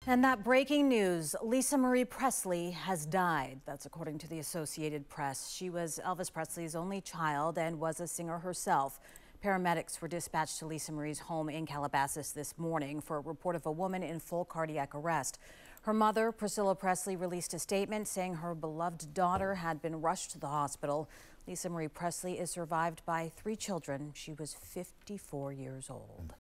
And that breaking news, Lisa Marie Presley has died. That's according to the Associated Press. She was Elvis Presley's only child and was a singer herself. Paramedics were dispatched to Lisa Marie's home in Calabasas this morning for a report of a woman in full cardiac arrest. Her mother, Priscilla Presley, released a statement saying her beloved daughter had been rushed to the hospital. Lisa Marie Presley is survived by 3 children. She was 54 years old.